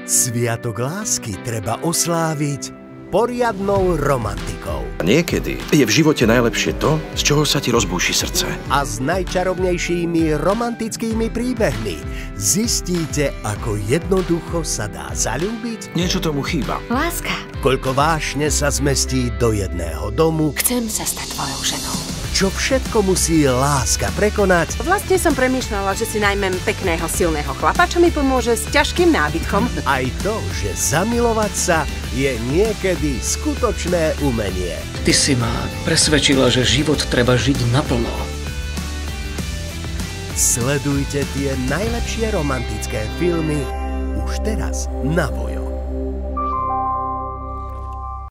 Sviatok lásky treba osláviť poriadnou romantikou. A niekedy je v živote najlepšie to, z čoho sa ti rozbúši srdce. A s najčarovnejšími romantickými príbehmi zistíte, ako jednoducho sa dá zaľúbiť. Niečo tomu chýba. Láska. Koľko vášne sa zmestí do jedného domu. Chcem sa stať tvojou ženou. Čo všetko musí láska prekonať. Vlastne som premýšľala, že si najmem pekného, silného chlapa, čo mi pomôže s ťažkým nábytkom. Aj to, že zamilovať sa je niekedy skutočné umenie. Ty si ma presvedčila, že život treba žiť naplno. Sledujte tie najlepšie romantické filmy už teraz na Vojo.